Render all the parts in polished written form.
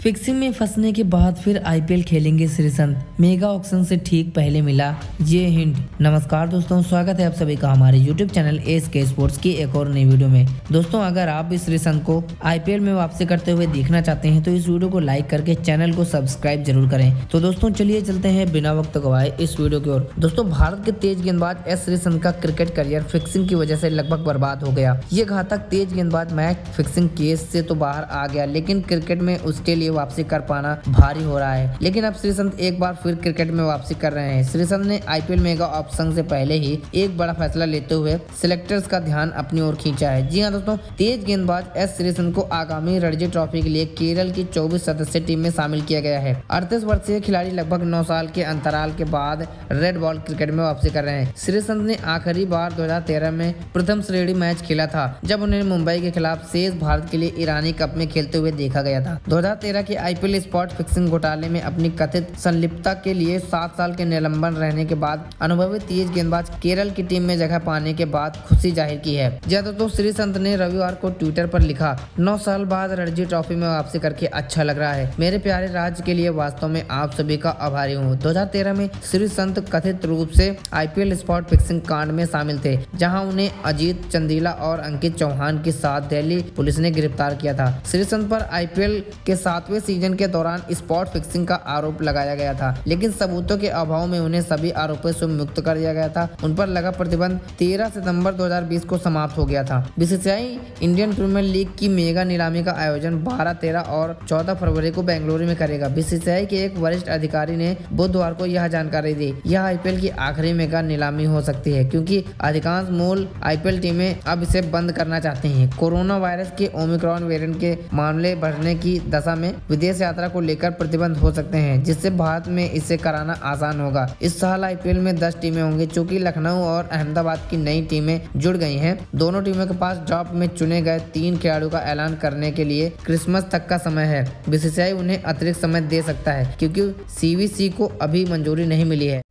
Fixing में फंसने के बाद फिर आईपीएल खेलेंगे श्रीसंत, मेगा ऑक्शन से ठीक पहले मिला ये हिंट। नमस्कार दोस्तों, स्वागत है आप सभी का हमारे यूट्यूब चैनल एसके स्पोर्ट्स की एक और नई वीडियो में। दोस्तों, अगर आप भी श्रीसंत को आईपीएल में वापसी करते हुए देखना चाहते हैं तो इस वीडियो को लाइक करके चैनल को सब्सक्राइब जरूर करें। तो दोस्तों चलिए चलते हैं बिना वक्त गवाए इस वीडियो की ओर। दोस्तों, भारत के तेज गेंदबाज एस श्रीसंत का क्रिकेट करियर फिक्सिंग की वजह से लगभग बर्बाद हो गया। ये घातक तेज गेंदबाज मैच फिक्सिंग केस से तो बाहर आ गया, लेकिन क्रिकेट में उसके लिए वापसी कर पाना भारी हो रहा है। लेकिन अब श्रीसंत एक बार फिर क्रिकेट में वापसी कर रहे हैं। श्रीसंत ने आईपीएल मेगा ऑप्शन से पहले ही एक बड़ा फैसला लेते हुए सिलेक्टर्स का ध्यान अपनी ओर खींचा है। जी हां दोस्तों, तेज गेंदबाज एस श्रीसंत को आगामी रणजी ट्रॉफी के लिए केरल की 24 सदस्यीय टीम में शामिल किया गया है। 38 वर्षीय खिलाड़ी लगभग 9 साल के अंतराल के बाद रेड बॉल क्रिकेट में वापसी कर रहे हैं। श्रीसंत ने आखिरी बार 2013 में प्रथम श्रेणी मैच खेला था, जब उन्हें मुंबई के खिलाफ शेष भारत के लिए ईरानी कप में खेलते हुए देखा गया था। 2013 के आईपीएल स्पॉट फिक्सिंग घोटाले में अपनी कथित संलिप्तता के लिए 7 साल के निलंबन रहने के बाद अनुभवी तेज गेंदबाज केरल की टीम में जगह पाने के बाद खुशी जाहिर की है। ज्यादा तो श्रीसंत ने रविवार को ट्विटर पर लिखा, 9 साल बाद रणजी ट्रॉफी में वापसी करके अच्छा लग रहा है। मेरे प्यारे राज्य के लिए वास्तव में आप सभी का आभारी हूँ। 2013 में श्रीसंत कथित रूप से आईपीएल स्पॉट फिक्सिंग कांड में शामिल थे, जहां उन्हें अजीत चंदीला और अंकित चौहान के साथ दिल्ली पुलिस ने गिरफ्तार किया था। श्रीसंत पर आईपीएल के 7वें सीजन के दौरान स्पॉट फिक्सिंग का आरोप लगाया गया था, लेकिन सबूतों के अभाव में उन्हें सभी आरोपों से मुक्त कर दिया गया था। उन पर लगा प्रतिबंध 13 सितंबर 2020 को समाप्त हो गया था। बीसीसीआई इंडियन प्रीमियर लीग की मेगा नीलामी का आयोजन 12, 13 और 14 फरवरी को बेंगलुरु में करेगा। बीसीसीआई के एक वरिष्ठ अधिकारी ने बुधवार को यह जानकारी दी। यह आईपीएल की आखिरी मेगा नीलामी हो सकती है, क्योंकि अधिकांश मूल आईपीएल टीमें अब इसे बंद करना चाहती हैं। कोरोना वायरस के ओमिक्रॉन वेरिएंट के मामले बढ़ने की दशा में विदेश यात्रा को लेकर प्रतिबंध हो सकते हैं, जिससे भारत में इसे कराना आसान होगा। इस साल आईपीएल में 10 टीमें होंगी, चूंकि लखनऊ और अहमदाबाद की नई टीमें जुड़ गई हैं। दोनों टीमों के पास ड्रॉप में चुने गए 3 खिलाड़ियों का ऐलान करने के लिए क्रिसमस तक का समय है। बीसीसीआई उन्हें अतिरिक्त समय दे सकता है, क्योंकि सीवीसी को अभी मंजूरी नहीं मिली है।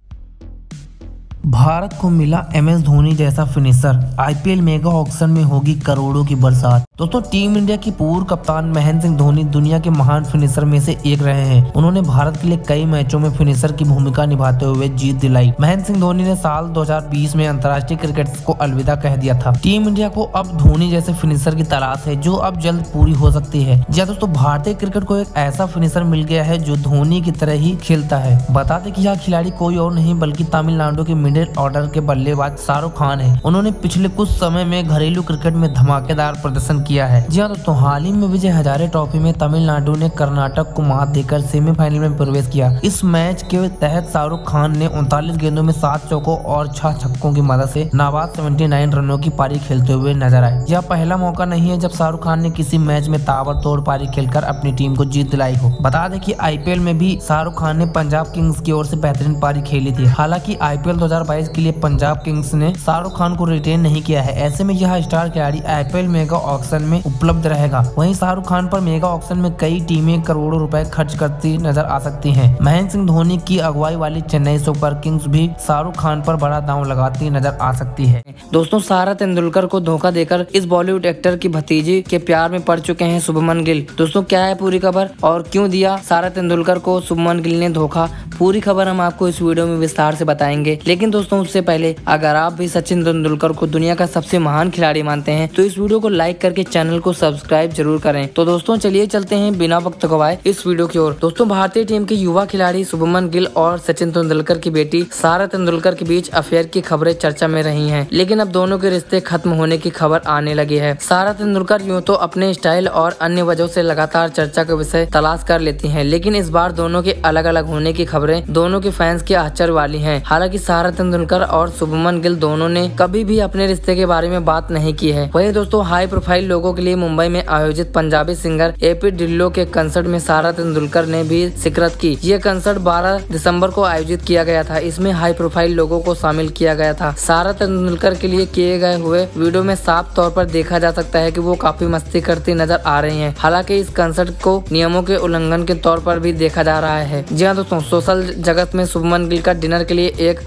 भारत को मिला एमएस धोनी जैसा फिनिशर, आईपीएल मेगा ऑक्शन में होगी करोड़ों की बरसात। दोस्तों, टीम इंडिया की पूर्व कप्तान महेंद्र सिंह धोनी दुनिया के महान फिनिशर में से एक रहे हैं। उन्होंने भारत के लिए कई मैचों में फिनिशर की भूमिका निभाते हुए जीत दिलाई। महेंद्र सिंह धोनी ने साल 2020 में अंतर्राष्ट्रीय क्रिकेट को अलविदा कह दिया था। टीम इंडिया को अब धोनी जैसे फिनिशर की तलाश है, जो अब जल्द पूरी हो सकती है। जी दोस्तों, भारतीय क्रिकेट को एक ऐसा फिनिशर मिल गया है जो धोनी की तरह ही खेलता है। बता दें कि यह खिलाड़ी कोई और नहीं बल्कि तमिलनाडु के मिडिल ऑर्डर के बल्लेबाज शाहरुख खान है। उन्होंने पिछले कुछ समय में घरेलू क्रिकेट में धमाकेदार प्रदर्शन किया है। जी हाँ दोस्तों, हाल ही में विजय हजारे ट्रॉफी में तमिलनाडु ने कर्नाटक को मात देकर सेमीफाइनल में प्रवेश किया। इस मैच के तहत शाहरुख खान ने 39 गेंदों में 7 चौकों और 6 छक्कों की मदद से नाबाद 79 रनों की पारी खेलते हुए नजर आए। यह पहला मौका नहीं है जब शाहरुख खान ने किसी मैच में ताबड़तोड़ पारी खेलकर अपनी टीम को जीत दिलाई हो। बता दें कि आईपीएल में भी शाहरुख खान ने पंजाब किंग्स की ओर से बेहतरीन पारी खेली थी। हालांकि आईपीएल 2022 के लिए पंजाब किंग्स ने शाहरुख खान को रिटेन नहीं किया है। ऐसे में यह स्टार खिलाड़ी आईपीएल मेगा ऑक्शन में उपलब्ध रहेगा। वहीं शाहरुख खान पर मेगा ऑक्शन में कई टीमें करोड़ों रुपए खर्च करती नजर आ सकती हैं। महेंद्र सिंह धोनी की अगुवाई वाली चेन्नई सुपर किंग्स भी शाहरुख खान पर बड़ा दांव लगाती नजर आ सकती है। दोस्तों, सारा तेंदुलकर को धोखा देकर इस बॉलीवुड एक्टर की भतीजी के प्यार में पड़ चुके हैं शुभमन गिल। दोस्तों, क्या है पूरी खबर और क्यों दिया सारा तेंदुलकर को शुभमन गिल ने धोखा, पूरी खबर हम आपको इस वीडियो में विस्तार से बताएंगे। लेकिन दोस्तों, उससे पहले अगर आप भी सचिन तेंदुलकर को दुनिया का सबसे महान खिलाड़ी मानते हैं तो इस वीडियो को लाइक करके चैनल को सब्सक्राइब जरूर करें। तो दोस्तों चलिए चलते हैं बिना वक्त गवाए इस वीडियो की ओर। दोस्तों, भारतीय टीम के युवा खिलाड़ी शुभमन गिल और सचिन तेंदुलकर की बेटी सारा तेंदुलकर के बीच अफेयर की खबरें चर्चा में रही हैं, लेकिन अब दोनों के रिश्ते खत्म होने की खबर आने लगी है। सारा तेंदुलकर यूं तो अपने स्टाइल और अन्य वजहों से लगातार चर्चा का विषय तलाश कर लेती हैं, लेकिन इस बार दोनों के अलग अलग होने की खबरें दोनों के फैंस के आश्चर्य वाली हैं। हालांकि सारा तेंदुलकर और शुभमन गिल दोनों ने कभी भी अपने रिश्ते के बारे में बात नहीं की है। वहीं दोस्तों, हाई प्रोफाइल लोगों के लिए मुंबई में आयोजित पंजाबी सिंगर एपी ढिल्लो के कंसर्ट में सारा तेंदुलकर ने भी शिरकत की। ये कंसर्ट 12 दिसंबर को आयोजित किया गया था। इसमें हाई प्रोफाइल लोगों को शामिल किया गया था। सारा तेंदुलकर के लिए किए गए हुए वीडियो में साफ तौर पर देखा जा सकता है कि वो काफी मस्ती करती नजर आ रही हैं। हालांकि इस कंसर्ट को नियमों के उल्लंघन के तौर पर भी देखा जा रहा है। जी हाँ दोस्तों, सोशल जगत में शुभमन गिल का डिनर के लिए एक लड़के के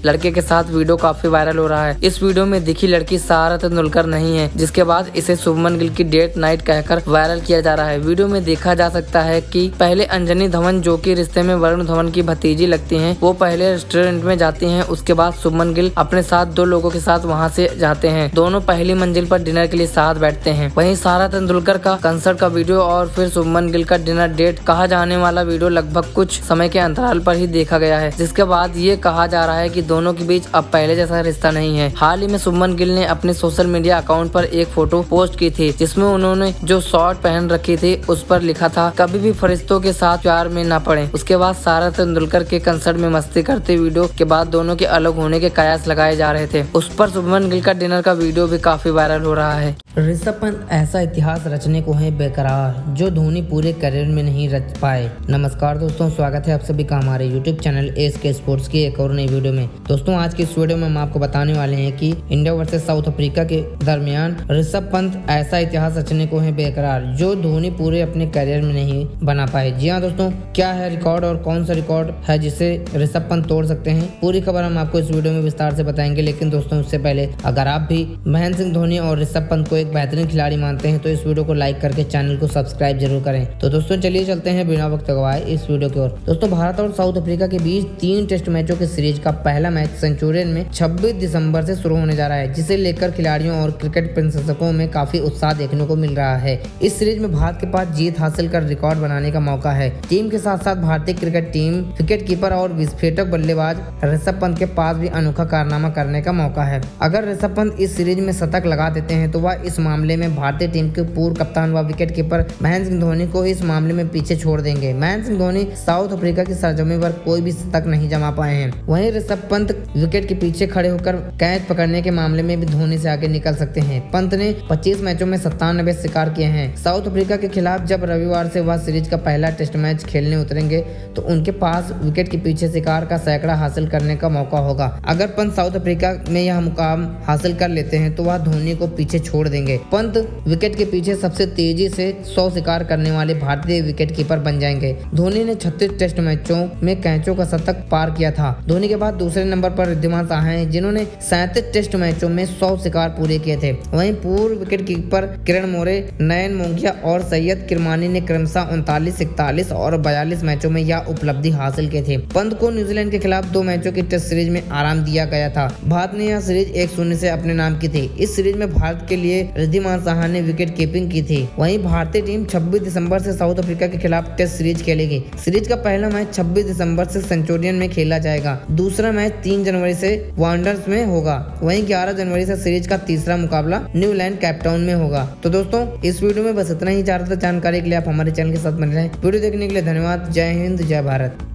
साथ वीडियो काफी वायरल हो रहा है। इस वीडियो में दिखी लड़की सहारा तेंदुलकर नहीं है, जिसके बाद इसे शुभमन गिल की डेट नाइट कहकर वायरल किया जा रहा है। वीडियो में देखा जा सकता है कि पहले अंजनी धवन, जो कि रिश्ते में वरुण धवन की भतीजी लगती हैं, वो पहले रेस्टोरेंट में जाती हैं। उसके बाद शुभमन गिल अपने साथ 2 लोगों के साथ वहां से जाते हैं। दोनों पहली मंजिल पर डिनर के लिए साथ बैठते हैं। वहीं सहारा तेंदुलकर का कंसर्ट का वीडियो और फिर शुभमन गिल का डिनर डेट कहा जाने वाला वीडियो लगभग कुछ समय के अंतराल पर ही देखा गया है, जिसके बाद ये कहा जा रहा है कि दोनों के बीच अब पहले जैसा रिश्ता नहीं है। हाल ही में शुभमन गिल ने अपने सोशल मीडिया अकाउंट पर एक फोटो पोस्ट की थी, जिसमें उन्होंने जो शॉर्ट पहन रखी थी उस पर लिखा था, कभी भी फरिश्तों के साथ प्यार में न पड़े। उसके बाद सहारा तेंदुलकर के कंसर्ट में मस्ती करते वीडियो के बाद दोनों के अलग होने के कयास लगाए जा रहे थे। उस पर शुभमन गिल का डिनर का वीडियो भी काफी वायरल हो रहा है। ऋषभ पंत ऐसा इतिहास रचने को है बेकरार जो धोनी पूरे करियर में नहीं रच पाए। नमस्कार दोस्तों, स्वागत है आप सभी का हमारे YouTube चैनल SK स्पोर्ट्स की एक और नई वीडियो में। दोस्तों, आज की इस वीडियो में हम आपको बताने वाले हैं कि इंडिया वर्सेस साउथ अफ्रीका के दरमियान ऋषभ पंत ऐसा इतिहास रचने को है बेकरार जो धोनी पूरे अपने करियर में नहीं बना पाए। जी हाँ दोस्तों, क्या है रिकॉर्ड और कौन सा रिकॉर्ड है जिसे ऋषभ पंत तोड़ सकते हैं, पूरी खबर हम आपको इस वीडियो में विस्तार से बताएंगे। लेकिन दोस्तों, उससे पहले अगर आप भी महेंद्र सिंह धोनी और ऋषभ पंत को एक बेहतरीन खिलाड़ी मानते हैं तो इस वीडियो को लाइक करके चैनल को सब्सक्राइब जरूर करें। तो दोस्तों, चलिए चलते हैं बिना वक्त गवाए इस वीडियो की ओर। दोस्तों, भारत और साउथ अफ्रीका के बीच 3 टेस्ट मैचों की सीरीज का पहला मैच सेंचुरियन में 26 दिसंबर से शुरू होने जा रहा है, जिसे लेकर खिलाड़ियों और क्रिकेट प्रशंसकों में काफी उत्साह देखने को मिल रहा है। इस सीरीज में भारत के पास जीत हासिल कर रिकॉर्ड बनाने का मौका है। टीम के साथ साथ भारतीय क्रिकेट टीम, विकेट कीपर और विस्फोटक बल्लेबाज ऋषभ पंत के पास भी अनोखा कारनामा करने का मौका है। अगर ऋषभ पंत इस सीरीज में शतक लगा देते हैं तो वह इस मामले में भारतीय टीम के पूर्व कप्तान व विकेट कीपर महेंद्र सिंह धोनी को इस मामले में पीछे छोड़ देंगे। महेंद्र सिंह धोनी साउथ अफ्रीका की सरजमी पर कोई भी शतक नहीं जमा पाए हैं। वहीं ऋषभ पंत विकेट के पीछे खड़े होकर कैच पकड़ने के मामले में भी धोनी से आगे निकल सकते हैं। पंत ने 25 मैचों में 97 शिकार किए हैं। साउथ अफ्रीका के खिलाफ जब रविवार से वह सीरीज का पहला टेस्ट मैच खेलने उतरेंगे तो उनके पास विकेट के पीछे शिकार का सैकड़ा हासिल करने का मौका होगा। अगर पंत साउथ अफ्रीका में यह मुकाम हासिल कर लेते हैं तो वह धोनी को पीछे छोड़ देंगे। पंत विकेट के पीछे सबसे तेजी से 100 शिकार करने वाले भारतीय विकेट कीपर बन जाएंगे। धोनी ने 36 टेस्ट मैचों में कैचों का शतक पार किया था। धोनी के बाद दूसरे नंबर पर रिद्धिमान साहा हैं, जिन्होंने 37 टेस्ट मैचों में 100 शिकार पूरे किए थे। वहीं पूर्व विकेट कीपर किरण मोरे, नयन मोंगिया और सैयद किरमानी ने क्रमशः 39, 41 और 42 मैचों में यह उपलब्धि हासिल की थी। पंत को न्यूजीलैंड के खिलाफ 2 मैचों की टेस्ट सीरीज में आराम दिया गया था। भारत ने यह सीरीज 1-0 से अपने नाम की थी। इस सीरीज में भारत के लिए रिद्धिमान साहा ने विकेट कीपिंग की थी। वहीं भारतीय टीम 26 दिसंबर से साउथ अफ्रीका के खिलाफ टेस्ट सीरीज खेलेगी। सीरीज का पहला मैच 26 दिसंबर से सेंचुरियन में खेला जाएगा। दूसरा मैच 3 जनवरी से वांडरर्स में होगा। वहीं 11 जनवरी से सीरीज का तीसरा मुकाबला न्यूजीलैंड कैपटाउन में होगा। तो दोस्तों, इस वीडियो में बस इतना ही। ज्यादातर जानकारी के लिए आप हमारे चैनल के साथ बने रहें। वीडियो देखने के लिए धन्यवाद। जय हिंद, जय भारत।